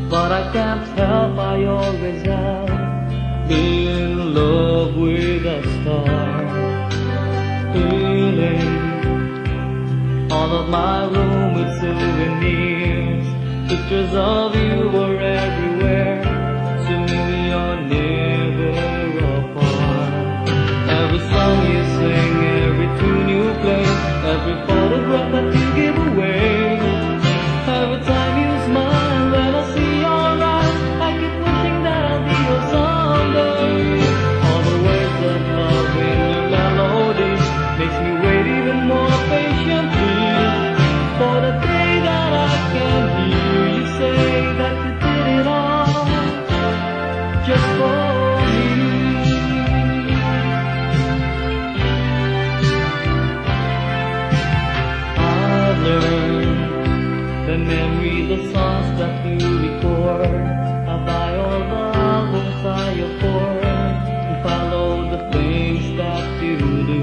but I can't help, I always have been in love with a star. Filling all of my room with souvenirs, pictures of you were everywhere. To me you're never apart. Every song you sing, every tune you play, every photograph that you give away, every time you smile when I see your eyes, I keep wishing that I'll be yours someday. All the words of love in your melody makes me wait even more patiently for the day that I can hear you say that you did it all just for me. I've learned the memory, the songs that you record. I buy all the albums I afford and follow the things that you do.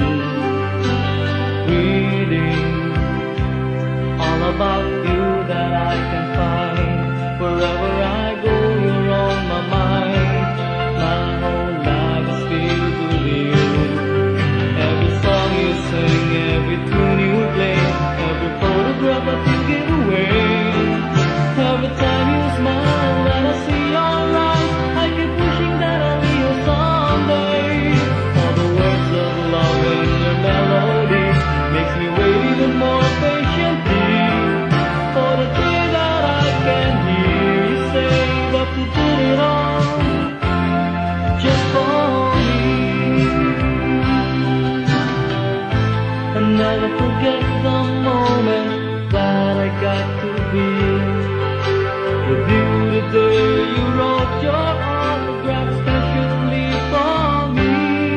Reading all about you that I can find. Wherever I go, you're on my mind. My whole life is filled with you. Every song you sing, every tune you play, every photograph that you give away, every time you smile when I see your eyes, I keep wishing that I'll be yours someday. All the words of love in your melody makes me wait even more patiently for the day that I can hear you say that you did it all just for me. And never forget the moment that I got to be with you, the day you wrote your autograph specially for me.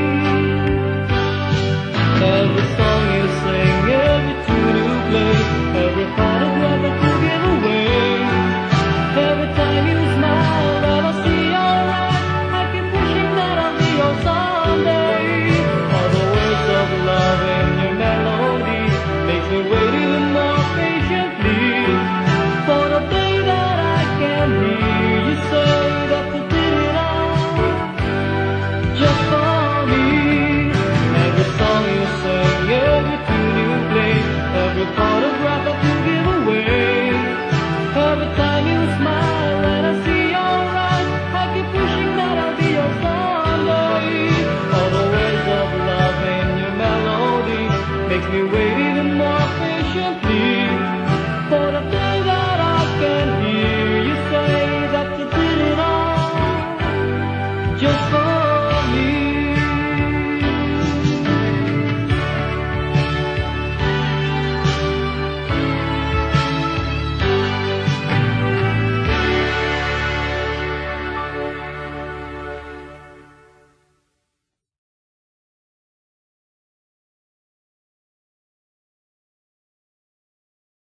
Every song you sing, every tune you play, every photograph that you give away, every time you smile when I see your eyes, I keep wishing that I'll be yours someday. All the words of love in your melody makes me wait even more patiently for the day that I can hear you say that you did it all just for me. Every song you sing, every tune you play, every photograph that you give away, every time you smile when I see your eyes, I keep wishing that I'll be yours someday. All the words of love in your melody makes me wait even more patiently for the day that I can hear you say that you did it all just for